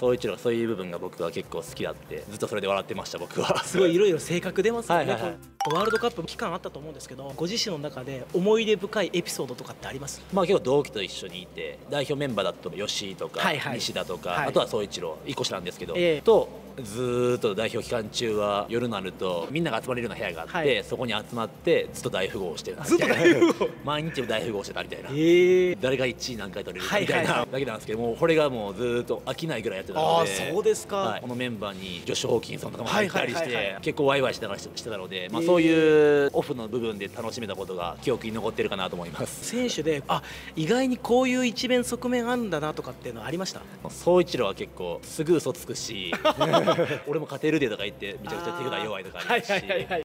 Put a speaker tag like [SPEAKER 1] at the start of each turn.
[SPEAKER 1] 総一郎、そういう部分が僕は結構好きだって、ずっとそれで笑ってました、僕は。
[SPEAKER 2] すごいいろいろ性格出ますよね。
[SPEAKER 1] はいはいはい。
[SPEAKER 2] ワールドカップ期間あったと思うんですけど、ご自身の中で思い出深いエピソードとかってあります？
[SPEAKER 1] まあ結構同期と一緒にいて、代表メンバーだと吉井とか
[SPEAKER 2] はいはい
[SPEAKER 1] 西田とか、
[SPEAKER 2] はい
[SPEAKER 1] あとは総一郎1個下なんですけど、
[SPEAKER 2] ええ
[SPEAKER 1] とずーっと代表期間中は夜になるとみんなが集まれるような部屋があって、
[SPEAKER 2] はい
[SPEAKER 1] そこに集まってずっと大富豪をしてた
[SPEAKER 2] ずっと大富豪
[SPEAKER 1] 毎日大富豪してたみたいな、
[SPEAKER 2] ええ
[SPEAKER 1] 誰が1位何回取れるか
[SPEAKER 2] はい
[SPEAKER 1] みたいな
[SPEAKER 2] はいはい
[SPEAKER 1] だけなんですけども、これがもうずーっと飽きないぐらいやってた
[SPEAKER 2] ああ
[SPEAKER 1] ので、
[SPEAKER 2] そうですか、
[SPEAKER 1] はい、このメンバーにジョシュ・ホーキンソンとかも入ったりし
[SPEAKER 2] はいはいはいは
[SPEAKER 1] て結構ワイワイしながらしてたので、まあ、そういうオフの部分で楽しめたことが記憶に残ってるかなと思います。
[SPEAKER 2] 選手で意外にこういう一面側面あるんだなとかっていうのはありました？
[SPEAKER 1] 総一郎は結構すぐ嘘つくし俺も勝てるでとか言ってめちゃくちゃ手札弱いとかありますし、